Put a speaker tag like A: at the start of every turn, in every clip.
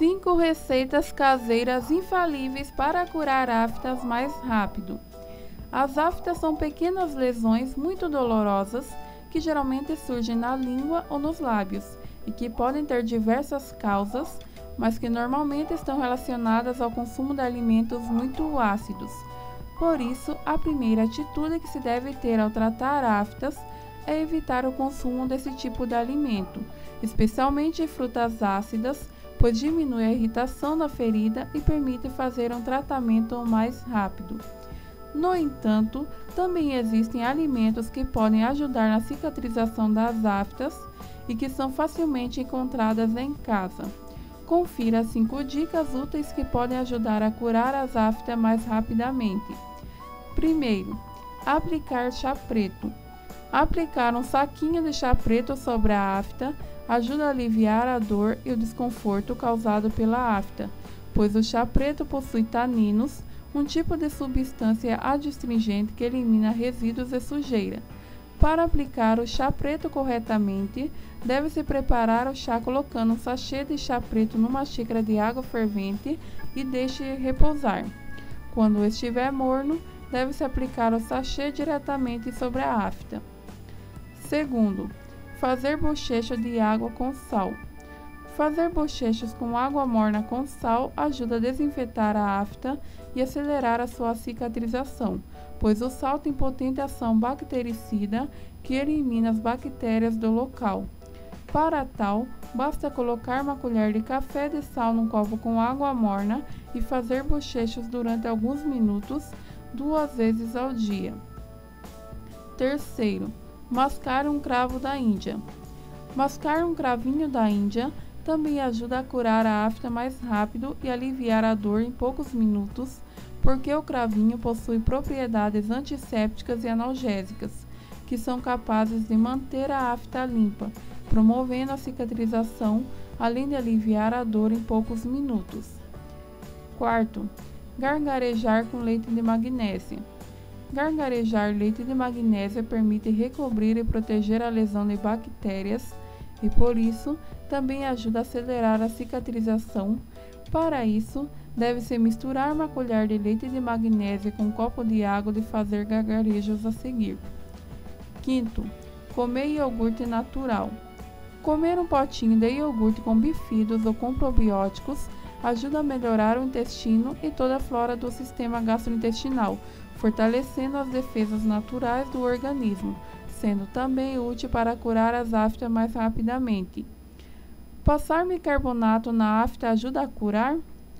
A: 5 receitas caseiras infalíveis para curar aftas mais rápido. As aftas são pequenas lesões muito dolorosas que geralmente surgem na língua ou nos lábios e que podem ter diversas causas, mas que normalmente estão relacionadas ao consumo de alimentos muito ácidos. Por isso, a primeira atitude que se deve ter ao tratar aftas é evitar o consumo desse tipo de alimento, especialmente frutas ácidas, pois diminui a irritação da ferida e permite fazer um tratamento mais rápido. No entanto, também existem alimentos que podem ajudar na cicatrização das aftas e que são facilmente encontradas em casa. Confira 5 dicas úteis que podem ajudar a curar as aftas mais rapidamente. Primeiro, aplicar chá preto. Aplicar um saquinho de chá preto sobre a afta ajuda a aliviar a dor e o desconforto causado pela afta, pois o chá preto possui taninos, um tipo de substância adstringente que elimina resíduos e sujeira. Para aplicar o chá preto corretamente, deve-se preparar o chá colocando um sachê de chá preto numa xícara de água fervente e deixe repousar. Quando estiver morno, deve-se aplicar o sachê diretamente sobre a afta. Segundo, fazer bochecho de água com sal. Fazer bochechos com água morna com sal ajuda a desinfetar a afta e acelerar a sua cicatrização, pois o sal tem potente ação bactericida que elimina as bactérias do local. Para tal, basta colocar uma colher de café de sal num copo com água morna e fazer bochechos durante alguns minutos, 2 vezes ao dia. Terceiro, mascar um cravo da Índia. Mascar um cravinho da Índia também ajuda a curar a afta mais rápido e aliviar a dor em poucos minutos, porque o cravinho possui propriedades antissépticas e analgésicas, que são capazes de manter a afta limpa, promovendo a cicatrização, além de aliviar a dor em poucos minutos. Quarto, gargarejar com leite de magnésia. Gargarejar leite de magnésia permite recobrir e proteger a lesão de bactérias e, por isso, também ajuda a acelerar a cicatrização. Para isso, deve-se misturar uma colher de leite de magnésia com um copo de água e fazer gargarejos a seguir. Quinto, comer iogurte natural. Comer um potinho de iogurte com bifidos ou com probióticos ajuda a melhorar o intestino e toda a flora do sistema gastrointestinal, fortalecendo as defesas naturais do organismo, sendo também útil para curar as aftas mais rapidamente. Passar bicarbonato na afta ajuda a curar?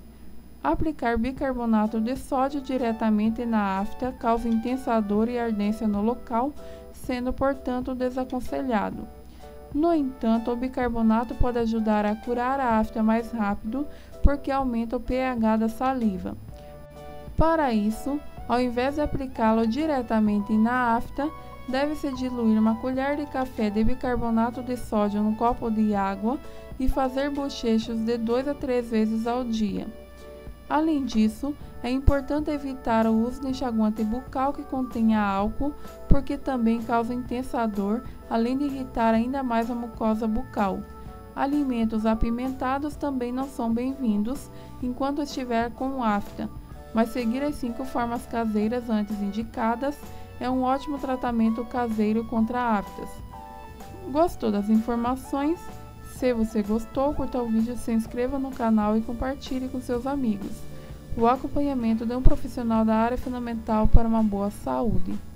A: Aplicar bicarbonato de sódio diretamente na afta causa intensa dor e ardência no local, sendo, portanto, desaconselhado. No entanto, o bicarbonato pode ajudar a curar a afta mais rápido porque aumenta o pH da saliva. Para isso, ao invés de aplicá-lo diretamente na afta, deve-se diluir uma colher de café de bicarbonato de sódio num copo de água e fazer bochechos de 2 a 3 vezes ao dia. Além disso, é importante evitar o uso de enxaguante bucal que contenha álcool, porque também causa intensa dor, além de irritar ainda mais a mucosa bucal. Alimentos apimentados também não são bem-vindos enquanto estiver com afta, mas seguir as 5 formas caseiras antes indicadas é um ótimo tratamento caseiro contra aftas. Gostou das informações? Se você gostou, curta o vídeo, se inscreva no canal e compartilhe com seus amigos. O acompanhamento de um profissional da área é fundamental para uma boa saúde.